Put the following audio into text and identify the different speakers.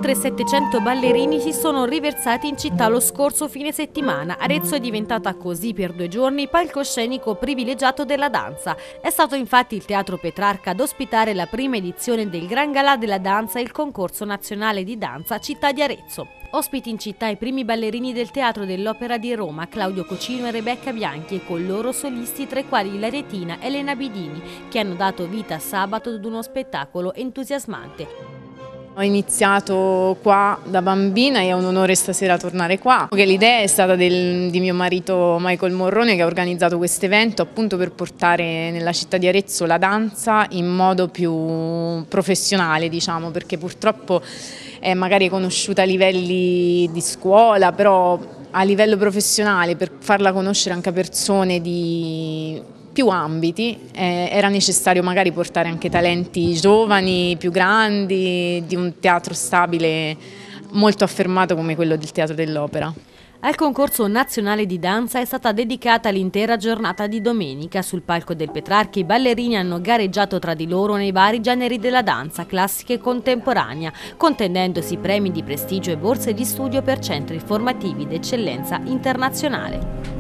Speaker 1: Oltre 700 ballerini si sono riversati in città lo scorso fine settimana. Arezzo è diventata così per 2 giorni palcoscenico privilegiato della danza. È stato infatti il Teatro Petrarca ad ospitare la prima edizione del Gran Galà della Danza e il concorso nazionale di danza Città di Arezzo. Ospiti in città i primi ballerini del Teatro dell'Opera di Roma, Claudio Cocino e Rebecca Bianchi, e con loro solisti tra i quali l'aretina Elena Bidini, che hanno dato vita sabato ad uno spettacolo entusiasmante.
Speaker 2: Ho iniziato qua da bambina e è un onore stasera tornare qua. L'idea è stata di mio marito Michael Morrone, che ha organizzato questo evento appunto per portare nella città di Arezzo la danza in modo più professionale, diciamo, perché purtroppo è magari conosciuta a livelli di scuola, però a livello professionale, per farla conoscere anche a persone di più ambiti, era necessario magari portare anche talenti giovani, più grandi, di un teatro stabile molto affermato come quello del Teatro dell'Opera.
Speaker 1: Al concorso nazionale di danza è stata dedicata l'intera giornata di domenica. Sul palco del Petrarca i ballerini hanno gareggiato tra di loro nei vari generi della danza classica e contemporanea, contendendosi premi di prestigio e borse di studio per centri formativi d'eccellenza internazionale.